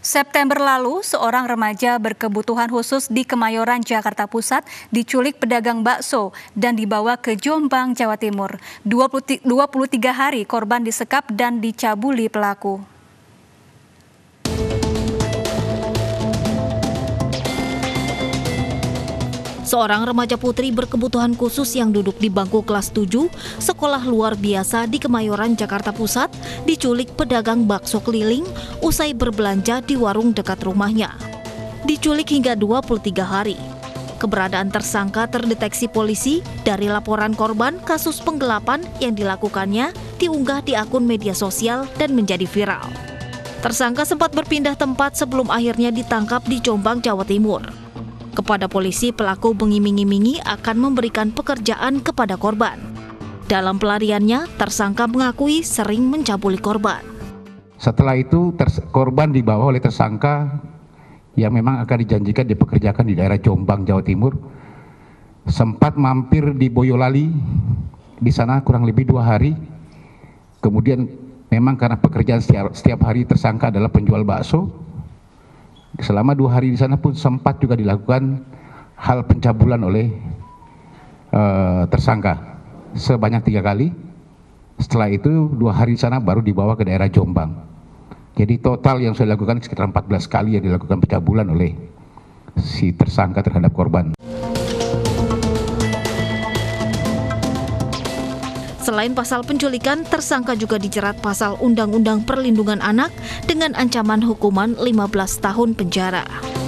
September lalu, seorang remaja berkebutuhan khusus di Kemayoran, Jakarta Pusat diculik pedagang bakso dan dibawa ke Jombang, Jawa Timur. 23 hari korban disekap dan dicabuli pelaku. Seorang remaja putri berkebutuhan khusus yang duduk di bangku kelas 7, sekolah luar biasa di Kemayoran, Jakarta Pusat, diculik pedagang bakso keliling usai berbelanja di warung dekat rumahnya. Diculik hingga 23 hari. Keberadaan tersangka terdeteksi polisi dari laporan korban kasus penggelapan yang dilakukannya diunggah di akun media sosial dan menjadi viral. Tersangka sempat berpindah tempat sebelum akhirnya ditangkap di Jombang, Jawa Timur. Kepada polisi, pelaku mengiming-imingi akan memberikan pekerjaan kepada korban. Dalam pelariannya, tersangka mengakui sering mencabuli korban. Setelah itu, korban dibawa oleh tersangka yang memang akan dijanjikan dipekerjakan di daerah Jombang, Jawa Timur. Sempat mampir di Boyolali, di sana kurang lebih 2 hari. Kemudian memang karena pekerjaan setiap hari tersangka adalah penjual bakso. Selama 2 hari di sana pun sempat juga dilakukan hal pencabulan oleh tersangka sebanyak 3 kali. Setelah itu 2 hari di sana baru dibawa ke daerah Jombang. Jadi total yang sudah dilakukan sekitar 14 kali yang dilakukan pencabulan oleh si tersangka terhadap korban. Selain pasal penculikan, tersangka juga dijerat pasal Undang-Undang Perlindungan Anak dengan ancaman hukuman 15 tahun penjara.